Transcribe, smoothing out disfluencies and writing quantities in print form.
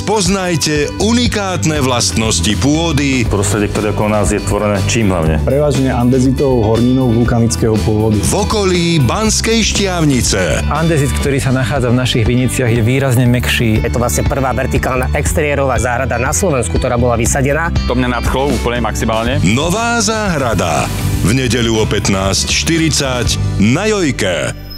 Spoznajte unikátne vlastnosti pôdy, prostredie, ktoré okolo nás je tvorené čím hlavne? Prevažne andezitovou horninou vulkanického pôvodu. v okolí Banskej Štiavnice. Andezit, ktorý sa nachádza v našich viniciach, je výrazne mäkší. Je to vlastne prvá vertikálna exteriérová záhrada na Slovensku, ktorá bola vysadená. To mňa nadchlo úplne maximálne. Nová záhrada. V nedeľu o 15:40 na Jojke.